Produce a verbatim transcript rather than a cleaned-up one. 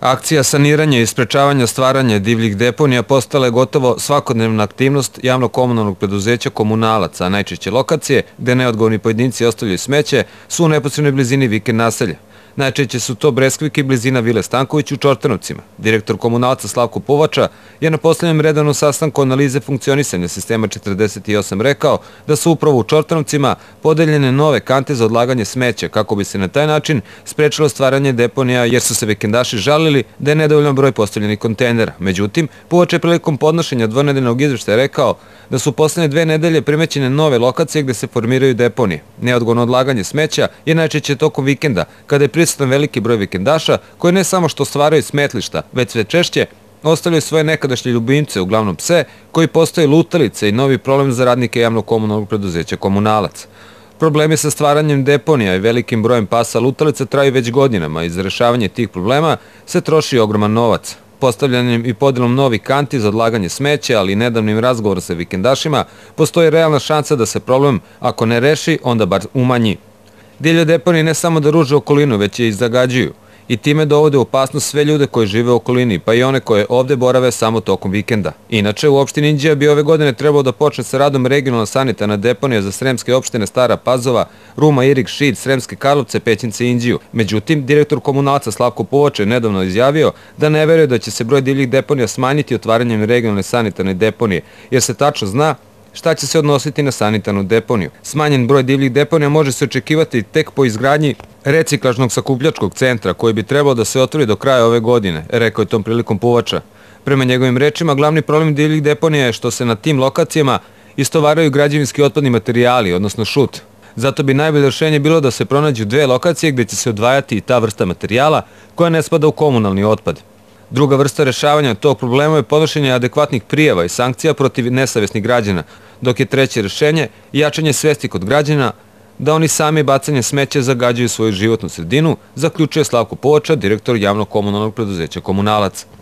Akcija saniranja i sprečavanja stvaranja divljih deponija postala je gotovo svakodnevna aktivnost javno-komunalnog preduzeća Komunalac, a najčešće lokacije, gde neodgovorni pojedinci ostavljaju smeće, su u neposrednoj blizini vikend naselja. Najčešće su to Breskvik i blizina Vile Stanković u Čortanovcima. Direktor Komunalca Slavko Povača je na poslednjem redovnom sastanku analize funkcionisanja sistema četrdeset osam rekao da su upravo u Čortanovcima podeljene nove kante za odlaganje smeća kako bi se na taj način sprečilo stvaranje deponija, jer su se vikendaši žalili da je nedovoljan broj postavljenih kontejnera. Međutim, Povača je prilikom podnošenja dvonedeljnog izveštaja rekao da su poslednje dve nedelje primećene nove lokacije gde se formiraju deponije. Neodgovorno odlaganje smeća je najčešće tokom vikenda, kada je prisutan veliki broj vikendaša koji ne samo što stvaraju smetlišta, već sve češće ostavljaju svoje nekadašnje ljubimce, uglavnom pse, koji postaju lutalice i novi problem za radnike javno-komunalnog preduzeća Komunalac. Problemi sa stvaranjem deponija i velikim brojem pasa lutalica traju već godinama i za rešavanje tih problema se troši ogroman novac. Postavljanjem i podelom novih kanti za odlaganje smeća, ali i nedavnim razgovorom sa vikendašima, postoji realna šansa da se problem, ako ne reši, onda bar umanji. Divlje deponije ne samo da ruže okolinu, već je i zagađuju i time dovode u opasnost sve ljude koji žive u okolini, pa i one koje ovde borave samo tokom vikenda. Inače, u opštini Inđija bi ove godine trebalo da počne sa radom regionalna sanitarna deponija za sremske opštine Stara Pazova, Ruma, Irig, Šid, Sremske Karlovce, Pećince i Inđiju. Međutim, direktor Komunalca Slavko Povača je nedavno izjavio da ne veruje da će se broj divljih deponija smanjiti otvaranjem regionalne sanitarne deponije, jer se tačno zna šta će se odnositi na sanitarnu deponiju. Smanjen broj divljih deponija može se očekivati tek po izgradnji reciklažnog sakupljačkog centra koji bi trebalo da se otvori do kraja ove godine, rekao je tom prilikom Povača. Prema njegovim rečima, glavni problem divljih deponija je što se na tim lokacijama istovaraju građevinski otpadni materijali, odnosno šut. Zato bi najbolje rešenje bilo da se pronađu dve lokacije gde će se odvajati i ta vrsta materijala koja ne spada u komunalni otpad. Druga vrsta rešavanja tog problema je podnošenje adekvatnih prijava i sankcija protiv nesavesnih građana, dok je treće rešenje jačanje svesti kod građana da oni sami bacanjem smeća zagađuju svoju životnu sredinu, zaključuje Slavko Povača, direktor javno-komunalnog preduzeća Komunalac.